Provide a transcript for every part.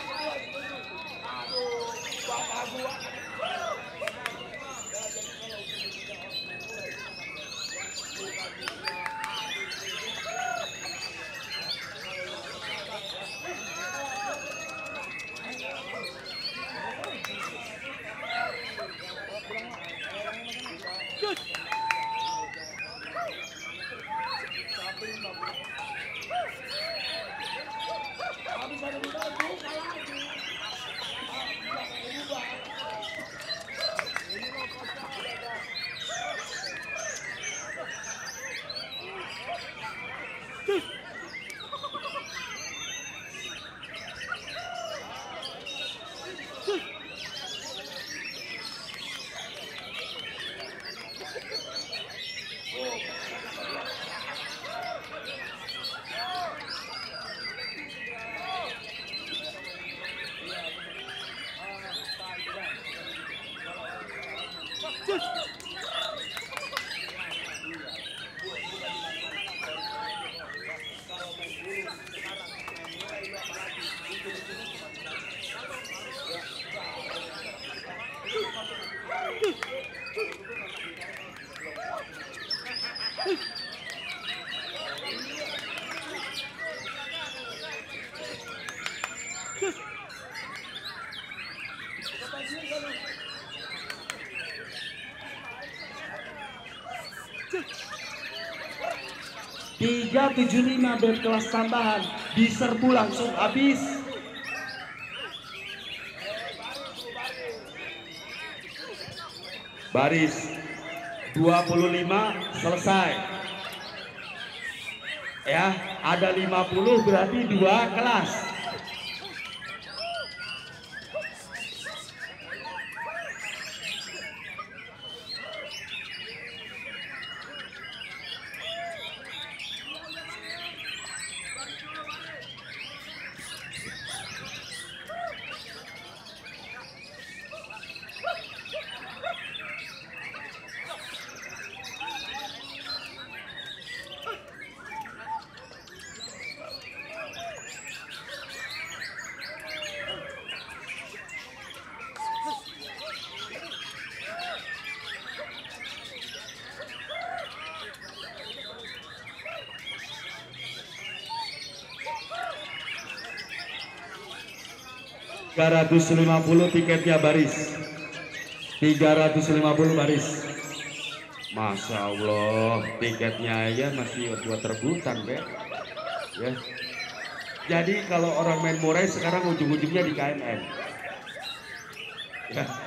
375 bed kelas tambahan diserbu langsung habis. Baris 25 selesai. Ya, ada 50 berarti 2 kelas. $350 tiketnya Baris, 350 Baris. Masya Allah, tiketnya aja masih buat rebutan, Be. Ya. Jadi kalau orang main murah sekarang ujung-ujungnya di KNN. Ya.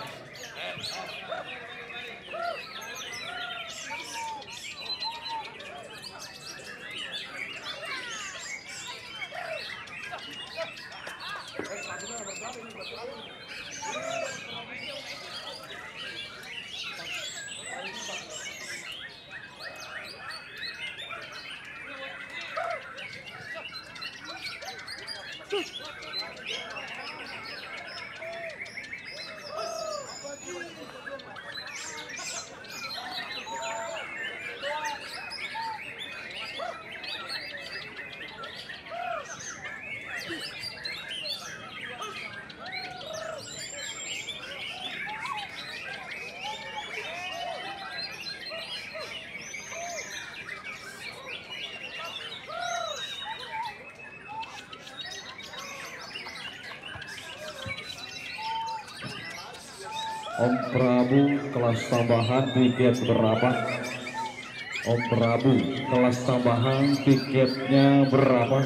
Om Prabu kelas tambahan tiket berapa? Om Prabu kelas tambahan tiketnya berapa?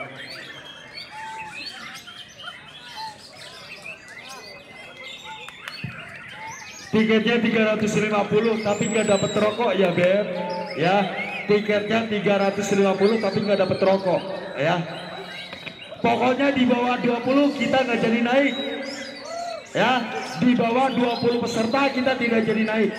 Tiketnya 350 tapi nggak dapat rokok ya, Beb. Ya, tiketnya 350 tapi nggak dapat rokok ya. Pokoknya di bawah 20 kita nggak jadi naik. Ya, di bawah 20 peserta kita tidak jadi naik.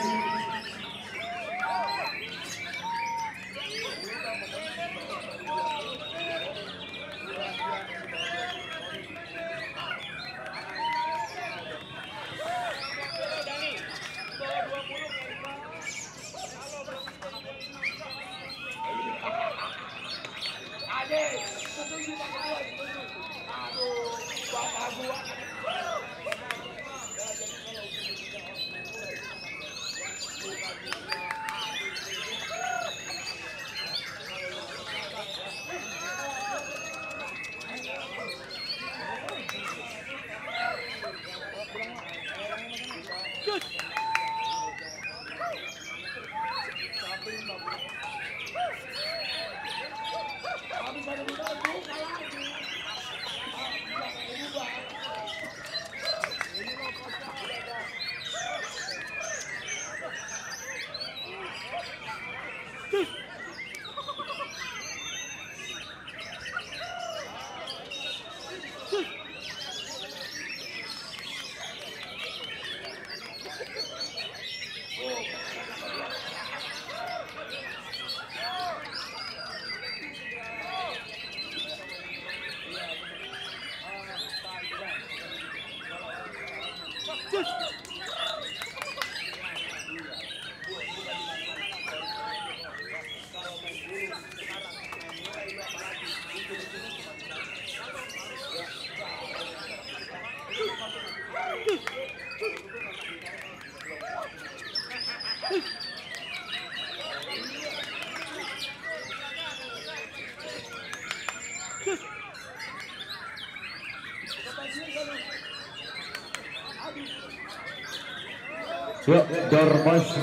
Yuk, door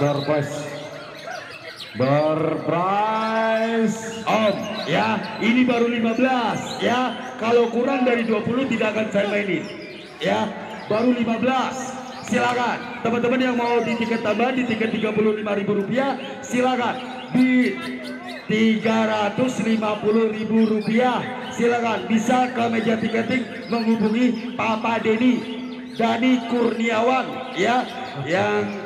prize Om, ya, ini baru 15 ya. Kalau kurang dari 20 tidak akan saya mainin. Ya, baru 15. Silakan teman-teman yang mau di tiket tambahan di tiket Rp35.000 silakan di Rp350.000 silakan bisa ke meja tiketing menghubungi Papa Dani Kurniawan ya yang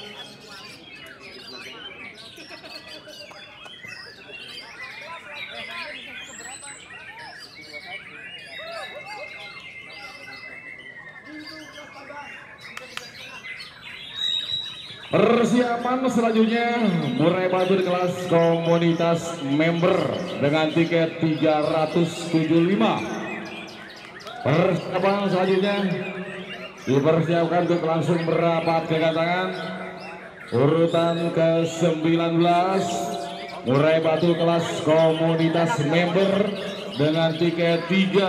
persiapan selanjutnya murai batu di kelas komunitas member dengan tiket 375. Persiapan selanjutnya dipersiapkan untuk langsung merapat ke tangan urutan ke-19 murai batu kelas komunitas member dengan tiket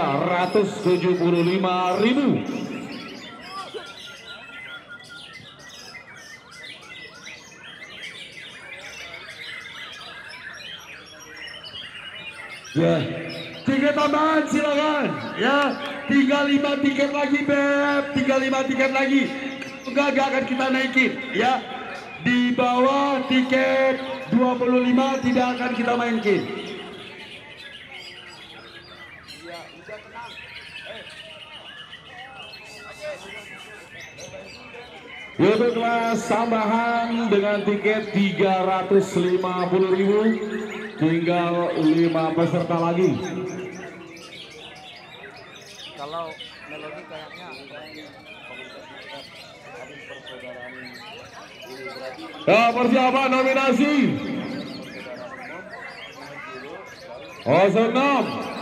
375.000. ya, tiket tambahan silakan ya, 35 tiket lagi Beb, 35 tiket lagi, enggak akan kita naikin ya, di bawah tiket 25 tidak akan kita mainkin. Untuk kelas tambahan dengan tiket 350.000 tinggal 5 peserta lagi. Kalau melodi kayaknya Persiapan nominasi 06